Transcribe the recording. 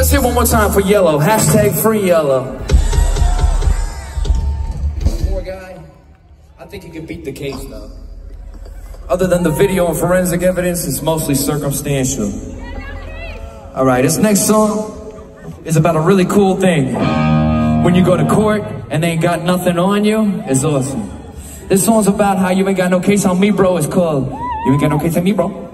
Let's hear one more time for Yellow. Hashtag free Yellow. Poor guy. I think he could beat the case though. Other than the video and forensic evidence, it's mostly circumstantial. All right, this next song is about a really cool thing. When you go to court and they ain't got nothing on you, it's awesome. This song's about how you ain't got no case on me, bro. It's called You Ain't Got No Case on Me, Bro.